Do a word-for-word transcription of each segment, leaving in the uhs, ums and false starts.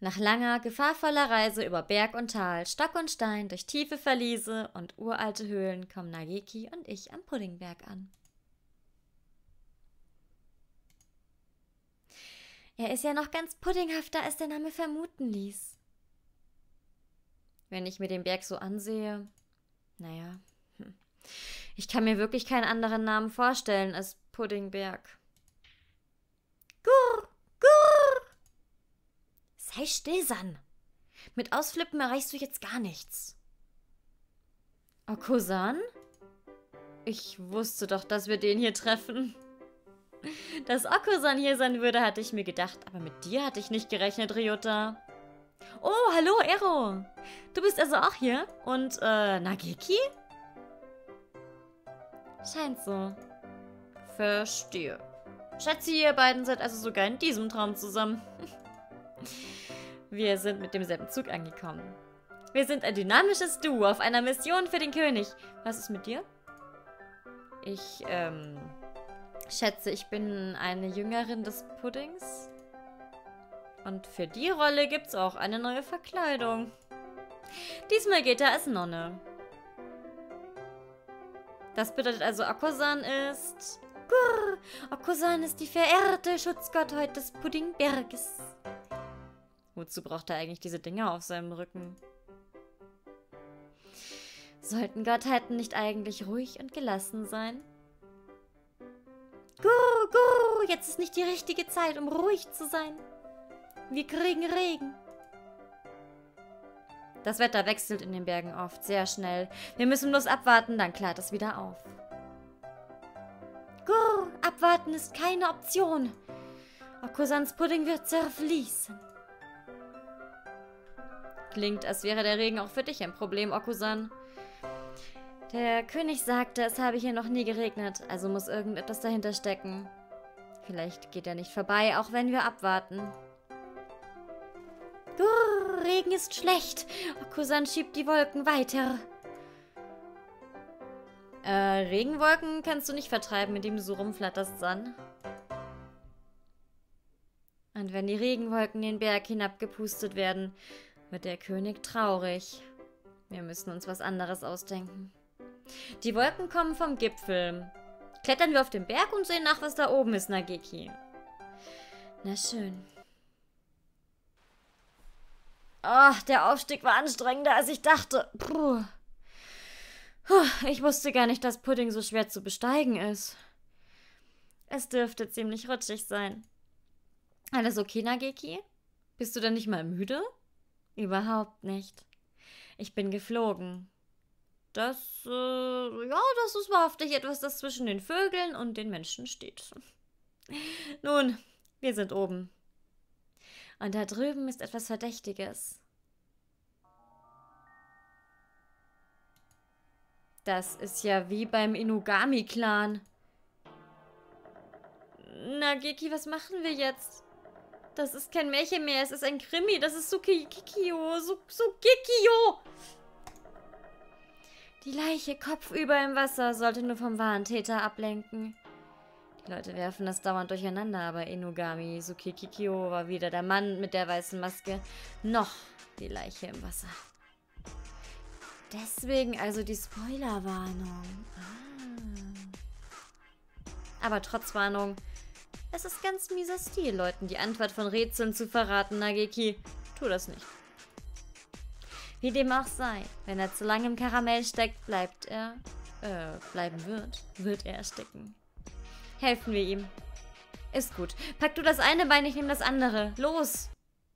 Nach langer, gefahrvoller Reise über Berg und Tal, Stock und Stein, durch tiefe Verliese und uralte Höhlen kommen Nageki und ich am Puddingberg an. Er ist ja noch ganz puddinghafter, als der Name vermuten ließ. Wenn ich mir den Berg so ansehe, naja, hm. ich kann mir wirklich keinen anderen Namen vorstellen als Puddingberg. Gurr, gurr! Sei still, San. Mit Ausflippen erreichst du jetzt gar nichts. Okusan? Ich wusste doch, dass wir den hier treffen. Dass Okusan hier sein würde, hatte ich mir gedacht, aber mit dir hatte ich nicht gerechnet, Ryota. Oh, hallo, Ero. Du bist also auch hier? Und, äh, Nageki? Scheint so. Verstehe. Schätze, ihr beiden seid also sogar in diesem Traum zusammen. Wir sind mit demselben Zug angekommen. Wir sind ein dynamisches Duo auf einer Mission für den König. Was ist mit dir? Ich, ähm... schätze, ich bin eine Jüngerin des Puddings. Und für die Rolle gibt's auch eine neue Verkleidung. Diesmal geht er als Nonne. Das bedeutet also, Okusan ist... Gurr! Okusan ist die verehrte Schutzgottheit des Puddingberges. Wozu braucht er eigentlich diese Dinger auf seinem Rücken? Sollten Gottheiten nicht eigentlich ruhig und gelassen sein? Gurr, gurr, jetzt ist nicht die richtige Zeit, um ruhig zu sein. Wir kriegen Regen. Das Wetter wechselt in den Bergen oft sehr schnell. Wir müssen bloß abwarten, dann klart es wieder auf. Gurr, abwarten ist keine Option. Okusans Pudding wird zerfließen. Klingt, als wäre der Regen auch für dich ein Problem, Okusan. Der König sagte, es habe hier noch nie geregnet, also muss irgendetwas dahinter stecken. Vielleicht geht er nicht vorbei, auch wenn wir abwarten. Gurr, Regen ist schlecht. Okusan schiebt die Wolken weiter. Äh, Regenwolken kannst du nicht vertreiben, indem du so rumflatterst, San. Und wenn die Regenwolken den Berg hinabgepustet werden, wird der König traurig. Wir müssen uns was anderes ausdenken. Die Wolken kommen vom Gipfel. Klettern wir auf den Berg und sehen nach, was da oben ist, Nageki. Na schön. Oh, der Aufstieg war anstrengender, als ich dachte. Puh. Puh, ich wusste gar nicht, dass Pudding so schwer zu besteigen ist. Es dürfte ziemlich rutschig sein. Alles okay, Nageki? Bist du denn nicht mal müde? Überhaupt nicht. Ich bin geflogen. Das, äh, ja, das ist wahrhaftig etwas, das zwischen den Vögeln und den Menschen steht. Nun, wir sind oben. Und da drüben ist etwas Verdächtiges. Das ist ja wie beim Inugami-Clan. Nageki, was machen wir jetzt? Das ist kein Märchen mehr, es ist ein Krimi. Das ist Sukikikyo. Sukikikyo. Die Leiche kopfüber im Wasser sollte nur vom wahren Täter ablenken. Die Leute werfen das dauernd durcheinander, aber Inugami Sukikikyo war weder der Mann mit der weißen Maske, noch die Leiche im Wasser. Deswegen also die Spoilerwarnung. Ah. Aber trotz Warnung, es ist ganz mieser Stil, Leuten die Antwort von Rätseln zu verraten, Nageki. Tu das nicht. Wie dem auch sei, wenn er zu lange im Karamell steckt, bleibt er, äh, bleiben wird, wird er ersticken. Helfen wir ihm. Ist gut. Pack du das eine Bein, ich nehme das andere. Los!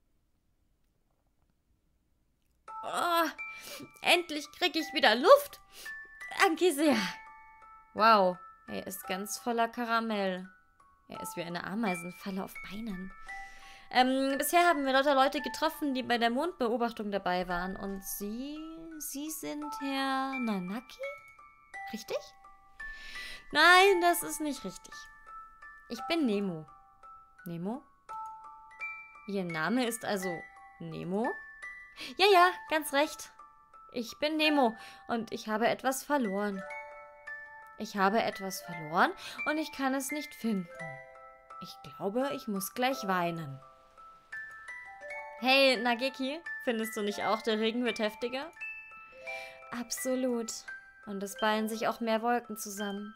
Oh, endlich kriege ich wieder Luft. Danke sehr. Wow, er ist ganz voller Karamell. Er ist wie eine Ameisenfalle auf Beinen. Ähm, bisher haben wir lauter Leute getroffen, die bei der Mondbeobachtung dabei waren. Und Sie, Sie sind Herr Nanaki? Richtig? Nein, das ist nicht richtig. Ich bin Nemo. Nemo? Ihr Name ist also Nemo? Ja, ja, ganz recht. Ich bin Nemo und ich habe etwas verloren. Ich habe etwas verloren und ich kann es nicht finden. Ich glaube, ich muss gleich weinen. Hey, Nageki, findest du nicht auch, der Regen wird heftiger? Absolut. Und es ballen sich auch mehr Wolken zusammen.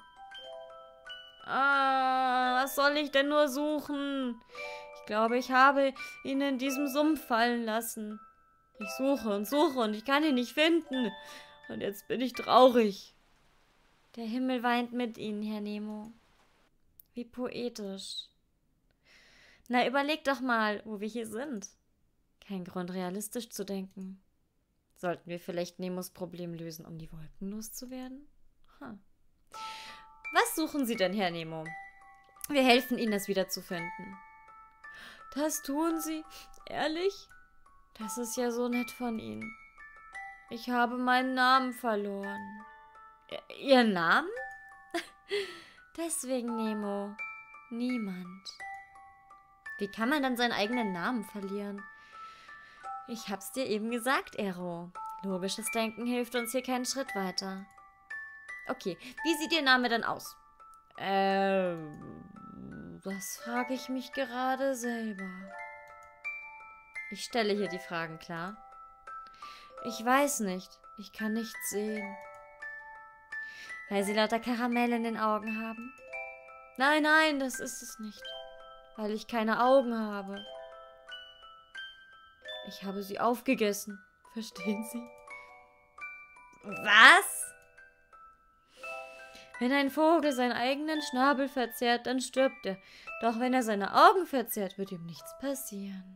Ah, was soll ich denn nur suchen? Ich glaube, ich habe ihn in diesem Sumpf fallen lassen. Ich suche und suche und ich kann ihn nicht finden. Und jetzt bin ich traurig. Der Himmel weint mit Ihnen, Herr Nemo. Wie poetisch. Na, überleg doch mal, wo wir hier sind. Kein Grund, realistisch zu denken. Sollten wir vielleicht Nemos Problem lösen, um die Wolken loszuwerden? Huh. Was suchen Sie denn, Herr Nemo? Wir helfen Ihnen, es wiederzufinden. Das tun Sie? Ehrlich? Das ist ja so nett von Ihnen. Ich habe meinen Namen verloren. Ihren Namen? Deswegen, Nemo. Niemand. Wie kann man dann seinen eigenen Namen verlieren? Ich hab's dir eben gesagt, Ero. Logisches Denken hilft uns hier keinen Schritt weiter. Okay, wie sieht Ihr Name denn aus? Ähm, das frage ich mich gerade selber. Ich stelle hier die Fragen, klar? Ich weiß nicht. Ich kann nichts sehen. Weil Sie lauter Karamell in den Augen haben? Nein, nein, das ist es nicht. Weil ich keine Augen habe. Ich habe sie aufgegessen. Verstehen Sie? Was? Wenn ein Vogel seinen eigenen Schnabel verzehrt, dann stirbt er. Doch wenn er seine Augen verzehrt, wird ihm nichts passieren.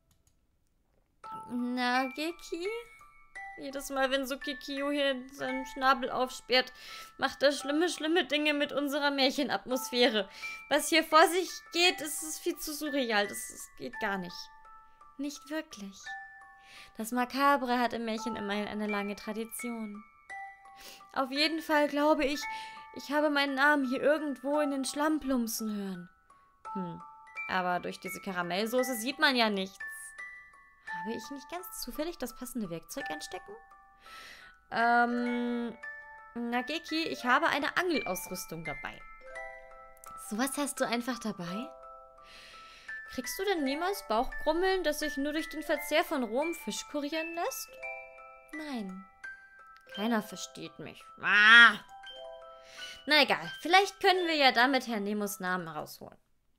Nageki? Jedes Mal, wenn Sukikyo hier seinen Schnabel aufsperrt, macht er schlimme, schlimme Dinge mit unserer Märchenatmosphäre. Was hier vor sich geht, ist, ist viel zu surreal. Das, das geht gar nicht. Nicht wirklich. Das Makabre hat im Märchen immerhin eine lange Tradition. Auf jeden Fall glaube ich, ich habe meinen Namen hier irgendwo in den Schlamm plumpsen hören. Hm, aber durch diese Karamellsoße sieht man ja nichts. Habe ich nicht ganz zufällig das passende Werkzeug einstecken? Ähm, Nageki, ich habe eine Angelausrüstung dabei. Sowas hast du einfach dabei? Kriegst du denn niemals Bauchgrummeln, das sich nur durch den Verzehr von rohem Fisch kurieren lässt? Nein. Keiner versteht mich. Ah! Na egal, vielleicht können wir ja damit Herrn Nemos Namen rausholen.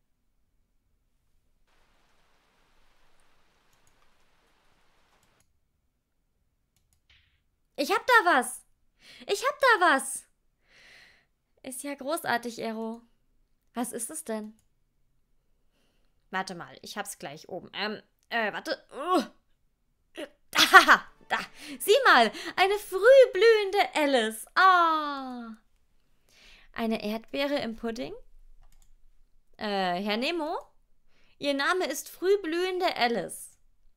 Ich hab da was. Ich hab da was. Ist ja großartig, Ero. Was ist es denn? Warte mal, ich hab's gleich oben. Ähm, äh, warte. Uh. Da, da. Sieh mal, eine frühblühende Alice. Ah. Eine Erdbeere im Pudding? Äh, Herr Nemo? Ihr Name ist frühblühende Alice.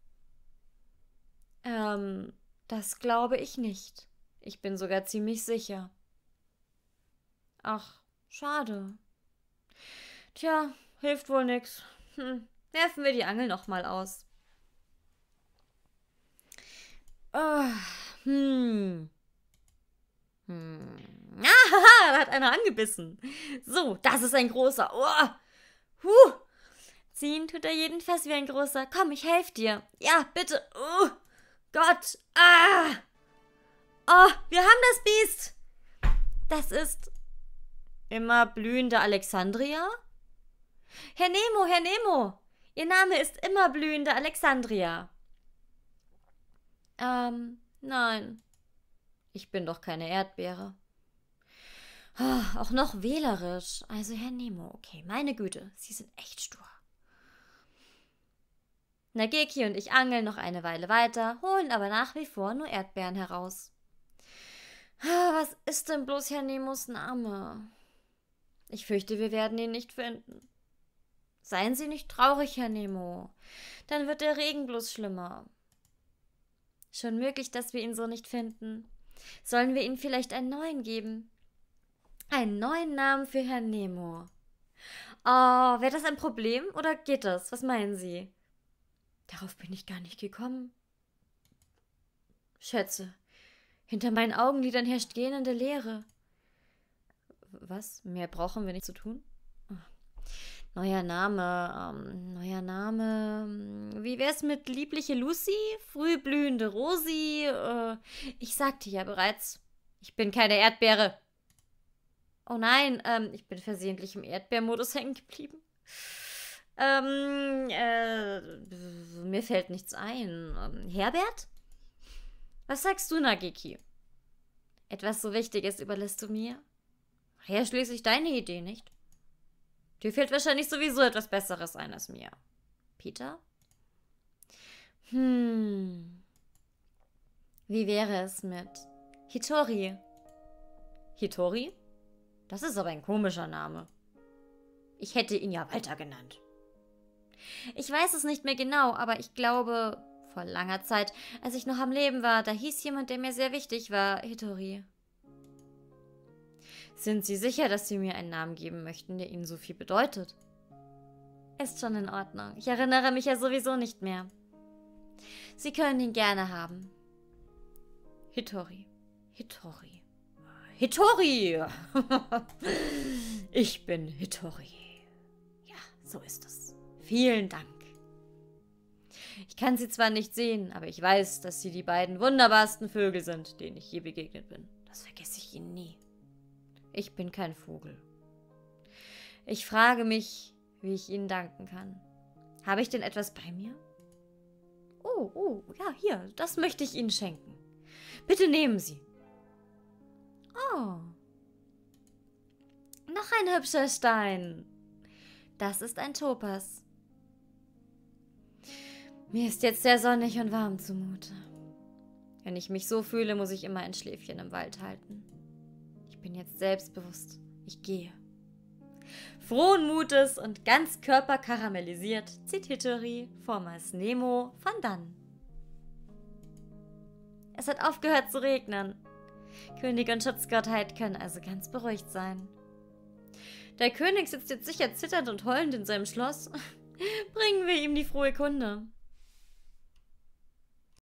Ähm, das glaube ich nicht. Ich bin sogar ziemlich sicher. Ach, schade. Tja, hilft wohl nix. Hm, werfen wir die Angel nochmal aus. Oh, hm. Hm. Ah, da hat einer angebissen. So, das ist ein großer. Oh. Huh. Ziehen tut er jedenfalls wie ein großer. Komm, ich helfe dir. Ja, bitte. Oh Gott. Ah. Oh, wir haben das Biest. Das ist immer blühende Alexandria? Herr Nemo, Herr Nemo. Ihr Name ist immer blühende Alexandria. Ähm, nein. Ich bin doch keine Erdbeere. Oh, auch noch wählerisch. Also Herr Nemo, okay, meine Güte, Sie sind echt stur. Nageki und ich angeln noch eine Weile weiter, holen aber nach wie vor nur Erdbeeren heraus. Was ist denn bloß Herr Nemos Name? Ich fürchte, wir werden ihn nicht finden. Seien Sie nicht traurig, Herr Nemo. Dann wird der Regen bloß schlimmer. Schon möglich, dass wir ihn so nicht finden. Sollen wir ihm vielleicht einen neuen geben? Einen neuen Namen für Herrn Nemo. Oh, wäre das ein Problem oder geht das? Was meinen Sie? Darauf bin ich gar nicht gekommen. Schätze, hinter meinen Augenlidern herrscht gähnende Leere. Was? Mehr brauchen wir nicht zu tun? Oh. Neuer Name, ähm, neuer Name. wie wär's mit liebliche Lucy, frühblühende Rosi? Äh, ich sagte ja bereits, ich bin keine Erdbeere. Oh nein, ähm, ich bin versehentlich im Erdbeermodus hängen geblieben. Ähm, äh, mir fällt nichts ein. Ähm, Herbert? Was sagst du, Nageki? Etwas so Wichtiges überlässt du mir? Ja, schließlich deine Idee, nicht? Dir fällt wahrscheinlich sowieso etwas Besseres ein als mir. Peter? Hm. Wie wäre es mit Hitori? Hitori? Das ist aber ein komischer Name. Ich hätte ihn ja Walter genannt. Ich weiß es nicht mehr genau, aber ich glaube, vor langer Zeit, als ich noch am Leben war, da hieß jemand, der mir sehr wichtig war, Hitori. Sind Sie sicher, dass Sie mir einen Namen geben möchten, der Ihnen so viel bedeutet? Ist schon in Ordnung. Ich erinnere mich ja sowieso nicht mehr. Sie können ihn gerne haben. Hitori. Hitori. Hitori! Ich bin Hitori. Ja, so ist es. Vielen Dank. Ich kann sie zwar nicht sehen, aber ich weiß, dass sie die beiden wunderbarsten Vögel sind, denen ich je begegnet bin. Das vergesse ich Ihnen nie. Ich bin kein Vogel. Ich frage mich, wie ich Ihnen danken kann. Habe ich denn etwas bei mir? Oh, oh, ja, hier, das möchte ich Ihnen schenken. Bitte nehmen Sie. Oh. Noch ein hübscher Stein. Das ist ein Topas. Mir ist jetzt sehr sonnig und warm zumute. Wenn ich mich so fühle, muss ich immer ein Schläfchen im Wald halten. Ich bin jetzt selbstbewusst. Ich gehe. Frohen Mutes und ganz körperkaramellisiert zieht Hitori, vormals Nemo, von dann. Es hat aufgehört zu regnen. König und Schutzgottheit können also ganz beruhigt sein. Der König sitzt jetzt sicher zitternd und heulend in seinem Schloss. Bringen wir ihm die frohe Kunde.